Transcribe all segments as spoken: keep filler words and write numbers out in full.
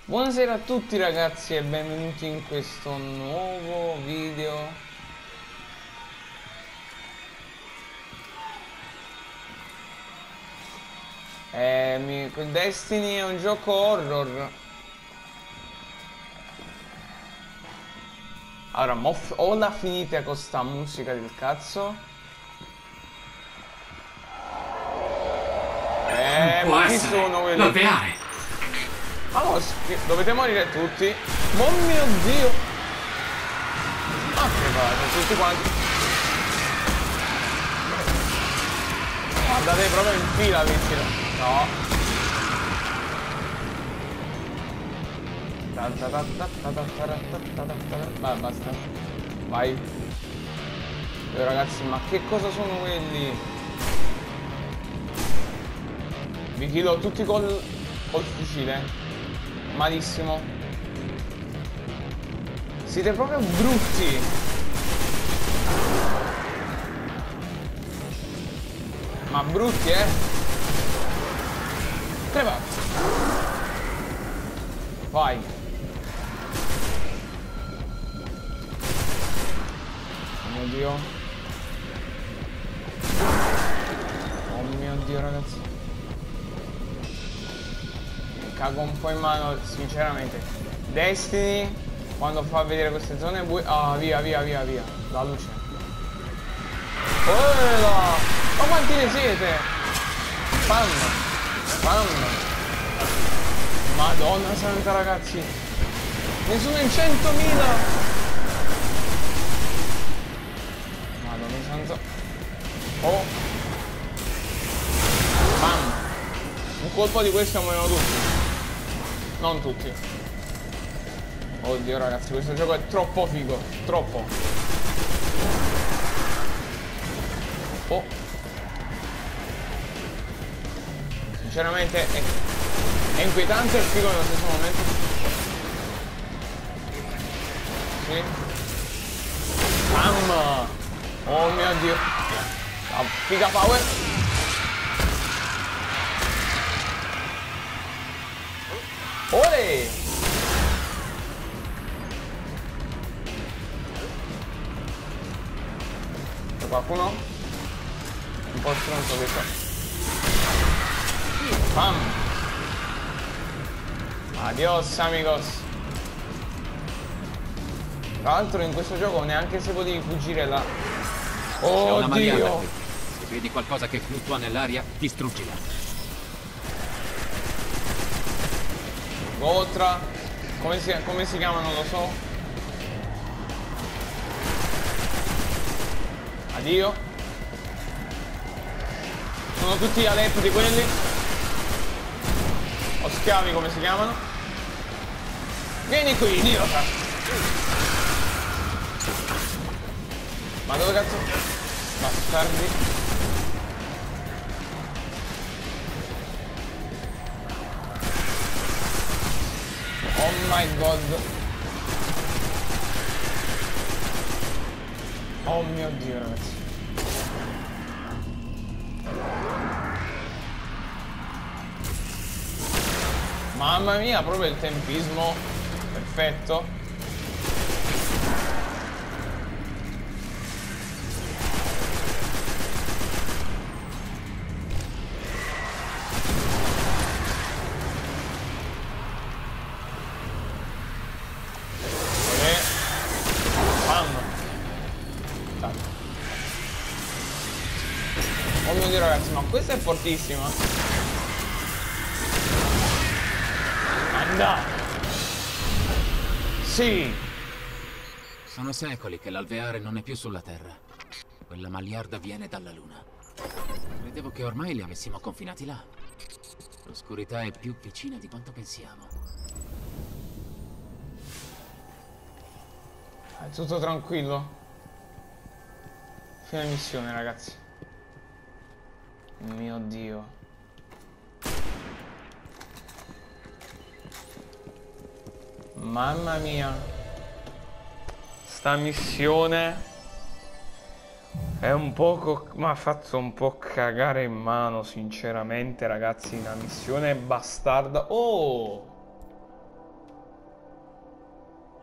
Buonasera a tutti ragazzi e benvenuti in questo nuovo video. Eh, mi... Destiny è un gioco horror. Allora, mo o la finite con sta musica del cazzo. Eh, Può ma chi essere sono quelli? l'alveare. Allora, dovete morire tutti. Oh mio dio. Ma che fate? Tutti quanti. Andate proprio in fila, vicino. No. Vai, basta. Vai. Eh, ragazzi, ma che cosa sono quelli? Vi chiedo tutti col, col fucile. Malissimo. Siete proprio brutti. Ma brutti, eh? Treva. Vai. Oh mio dio. Oh mio dio, ragazzi. Cago un po' in mano, sinceramente. Destiny, quando fa vedere queste zone buie. Ah, via, via, via, via. La luce. Oh là! Ma quanti ne siete? Spam! Spam! Madonna santa, ragazzi! Ne sono in centomila! Madonna santa. Oh! Spam! Un colpo di questo muoiono tutti. Non tutti. Oddio ragazzi, questo gioco è troppo figo. Troppo. Oh. Sinceramente è, è inquietante e figo nello stesso momento. Sì. Mamma. Oh mio dio. La figa power. Olè! C'è qualcuno? Un po' stronzo questo. Pam! Adios amigos! Tra l'altro in questo gioco neanche se potevi fuggire là. Oh Dio! Se vedi qualcosa che fluttua nell'aria, distruggila. Gotra, come si, come si chiama non lo so. Addio. Sono tutti adepti quelli. O schiavi come si chiamano. Vieni qui, idiota. Ma dove cazzo? Bastardi. Oh my god. Oh mio dio ragazzi. Mamma mia, proprio il tempismo perfetto. Oh mio dio ragazzi, ma questa è fortissima. Anda. Sì. Sono secoli che l'alveare non è più sulla Terra. Quella magliarda viene dalla Luna. Credevo che ormai li avessimo confinati là. L'oscurità è più vicina di quanto pensiamo. È tutto tranquillo. Fine missione ragazzi. Mio dio. Mamma mia. Sta missione è un poco... mi ha fatto un po' cagare in mano sinceramente ragazzi. Una missione bastarda. Oh!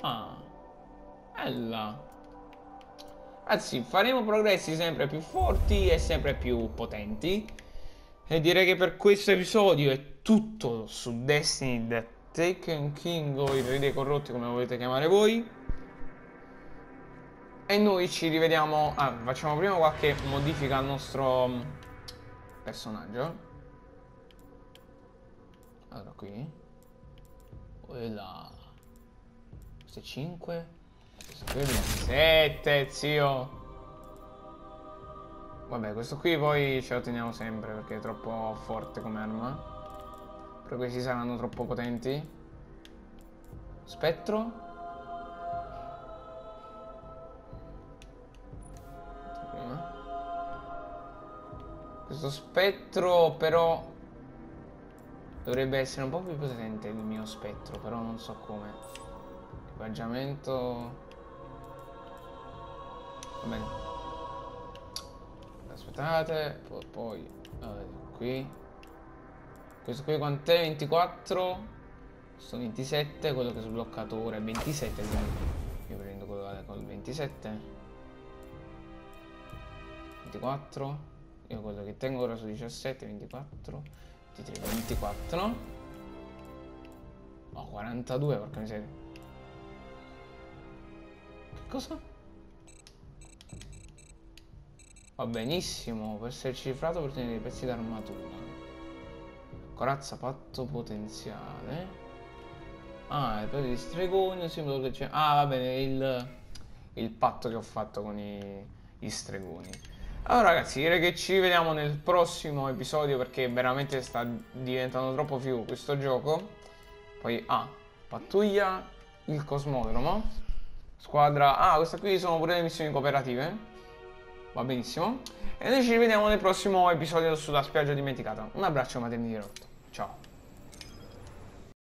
Ah, bella. Anzi, faremo progressi sempre più forti e sempre più potenti. E direi che per questo episodio è tutto su Destiny The Taken King o il Re dei Corrotti, come lo volete chiamare voi. E noi ci rivediamo. Ah, facciamo prima qualche modifica al nostro personaggio. Allora, qui. Quella. Questo è cinque. Questo qui è ventisette, zio. Vabbè, questo qui poi ce lo teniamo sempre perché è troppo forte come arma. Però questi saranno troppo potenti. Spettro. Questo spettro però dovrebbe essere un po' più potente del mio spettro, però non so come. Equipaggiamento. Va bene. Aspettate, poi, poi vabbè, qui. Questo qui quant'è? ventiquattro. Questo ventisette, quello che sbloccatore è ventisette, quindi io prendo quello con il ventisette. ventiquattro. Io quello che tengo ora su diciassette, ventiquattro, ventitré, ventiquattro. Oh, quarantadue, porca miseria. Che cosa? Va benissimo, per essere cifrato per ottenere dei pezzi d'armatura. Corazza patto potenziale. Ah, il pezzo di stregoni, simbolo che c'è. Ah, va bene, il, il patto che ho fatto con i, gli stregoni. Allora ragazzi, direi che ci vediamo nel prossimo episodio perché veramente sta diventando troppo figo questo gioco. Poi, ah, pattuglia il cosmodromo. Squadra, ah, questa qui sono pure le missioni cooperative. Va benissimo. E noi ci rivediamo nel prossimo episodio sulla spiaggia dimenticata. Un abbraccio, Matemi di Rotto. Ciao.